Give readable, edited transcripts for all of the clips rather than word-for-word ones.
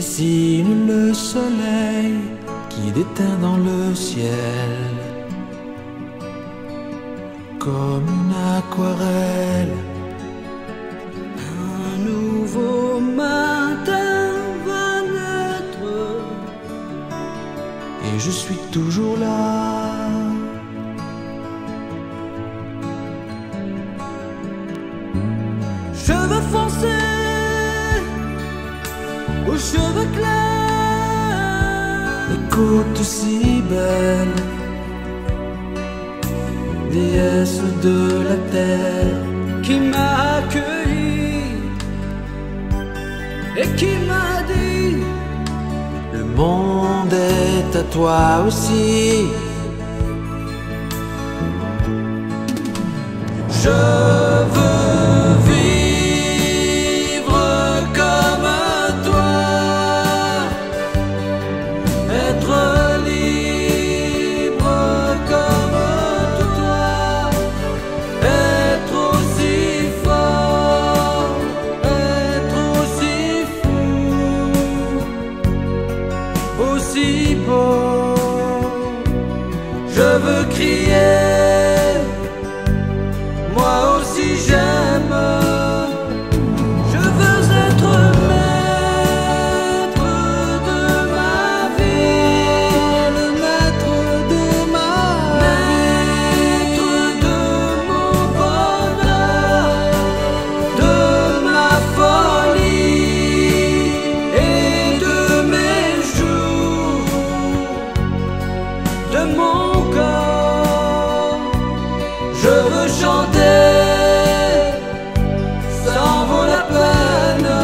dessine le soleil qui déteint dans le ciel comme une aquarelle. Un nouveau matin va naître et je suis toujours là. Cheveux foncés aux cheveux clairs, Les côtes si belles, déesse de la terre, qui m'a accueilli et qui m'a dit: le monde est à toi aussi. je veux vivre comme toi, être libre comme toi, être aussi fort, être aussi fou, aussi beau. Je veux crier: moi aussi j'aime. Je veux être maître de ma vie, le maître de ma maître de mon bonheur, de ma folie et de mes jours, de mon corps. Je veux chanter, ça en vaut la peine.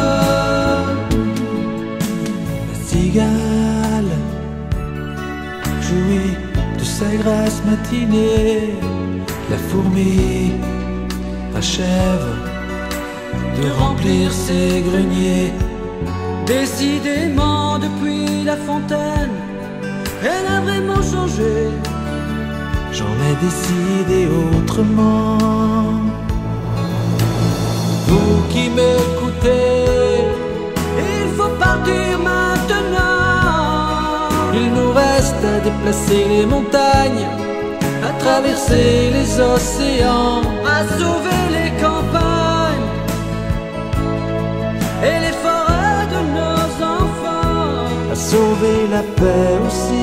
La cigale jouit de sa grâce matinée. La fourmi achève de remplir ses greniers. Décidément, depuis la fontaine, elle a vraiment changé. J'en ai décidé autrement. Vous qui m'écoutez, Il faut partir maintenant. il nous reste à déplacer les montagnes, à traverser les océans, À sauver les campagnes et les forêts de nos enfants. à sauver la paix aussi.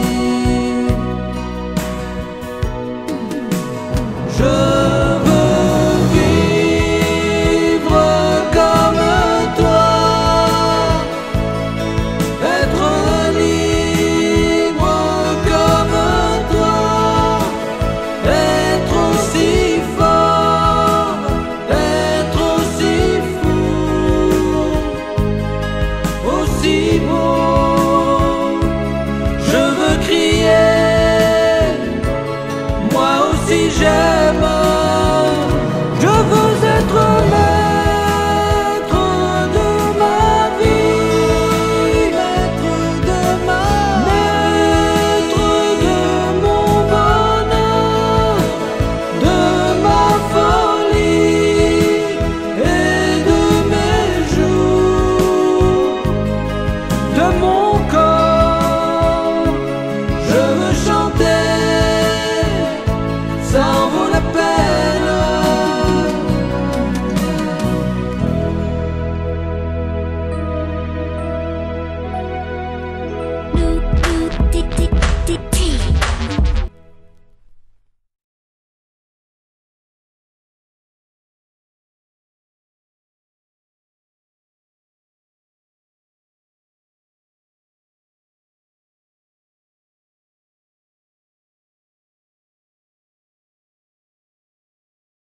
Je veux vivre comme toi, être libre comme toi, être aussi fort, être aussi fou, aussi beau. Je veux crier: